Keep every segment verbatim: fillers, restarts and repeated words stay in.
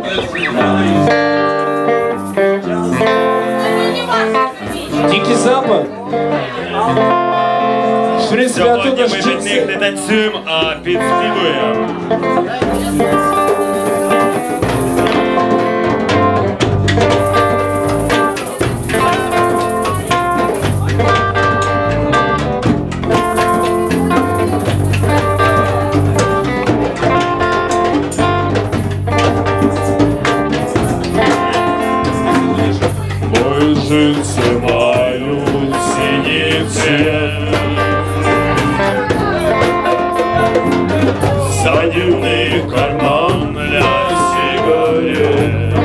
Дикий Запад. В принципі, Сьогодні оттуда ми ж від них не танцюємо, а підспівуємо. Мої джинси мають синіці, садівний карман для сигарет.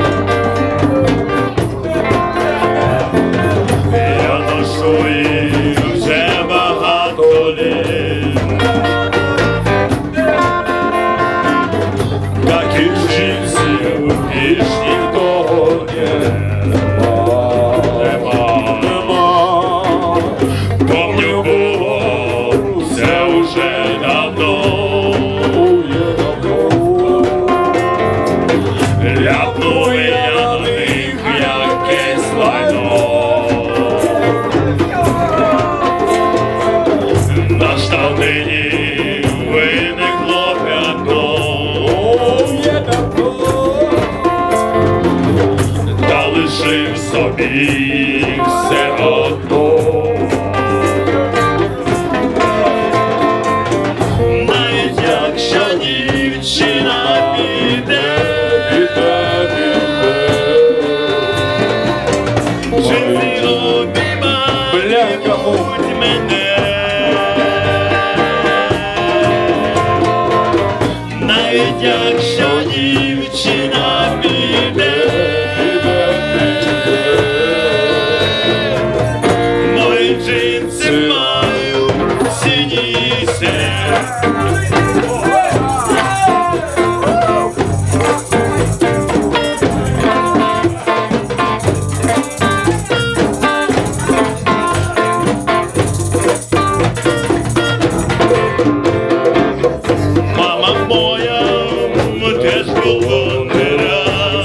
Я ношу їх вже багато літ. Таких джинсів більш ніхто не. Помню, було це уже давно. Ляпнув я на них якесь лайно. На штанині виникло п'ятно. Та лишив собі все одно. Навіть якщо дівчина піде, піде, піде, джинси обіймають мене. Навіть якщо дівчина піде, мої джинси мають синіці. Мама моя теж було не раз,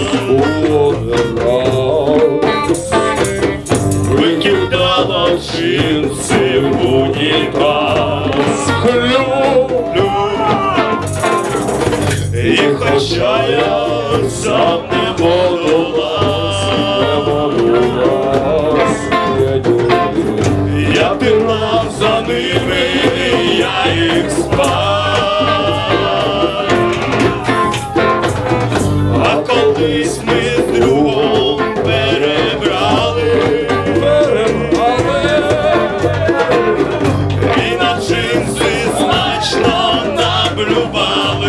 викидала джинси в унітаз. Люблю, і хоча я сам не водолаз, я пірнав за ними, я їх спав. А колись ми з другом перебрали, і на джинси значно наблювали.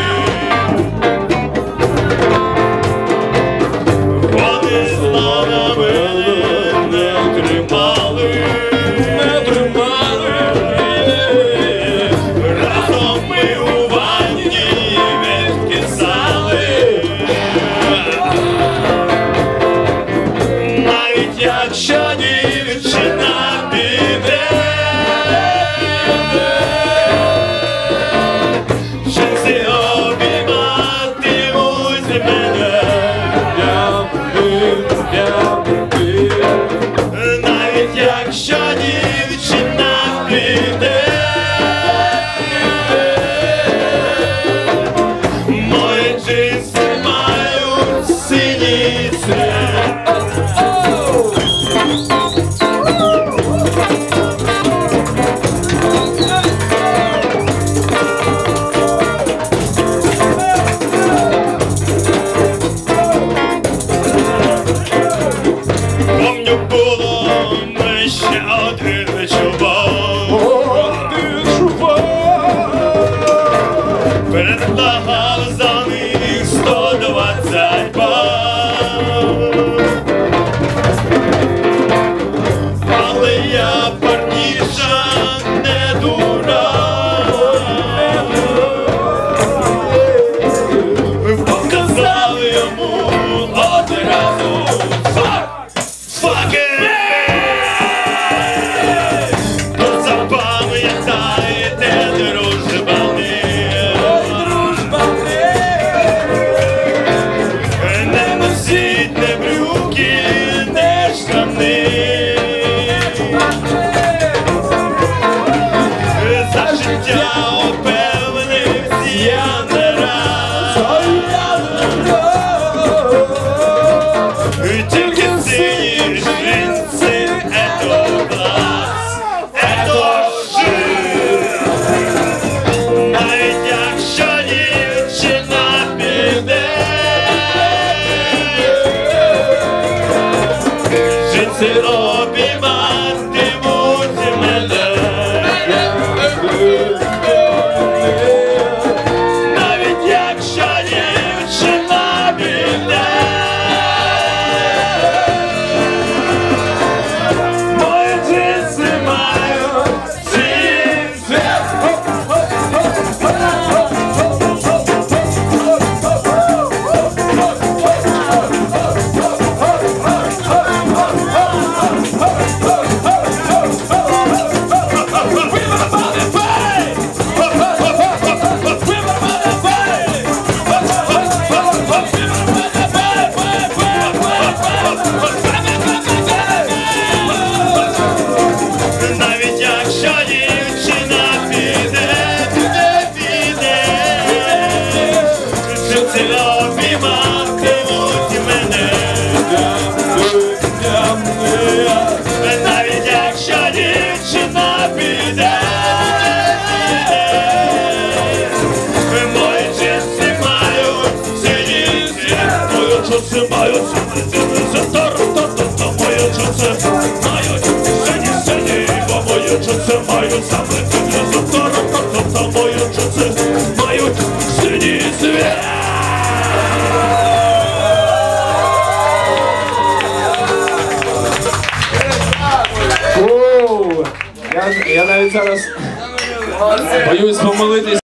Вони зла на мене не тримали, не тримали. Разом ми у ванні відкисали. Навіть якщо дівчина піде, джинси обійматимуть мене. Навіть якщо дівчина піде, мої джинси мають синіці. Помню, було ми ще один чувак, предлагав за них сто двадцять баб. Але я, парніша, не дурак, показав йому одразу фак. Fuck it! То запам'ятайте, дружбани, Джинси обійматимуть мене. Навіть якщо дівчина піде. Мої джинси мають джинси. Навіть якщо дівчина піде, піде, піде, джинси обійматимуть мене. Навіть якщо дівчина піде, піде, мої джинси мають синіці, мої джинси мають синіці, мої джинси мають сині, сині, бо мої джинси мають саме сині, мої джинси мають сині цвіт. Оу! Я, я навіть зараз боюсь помилитись.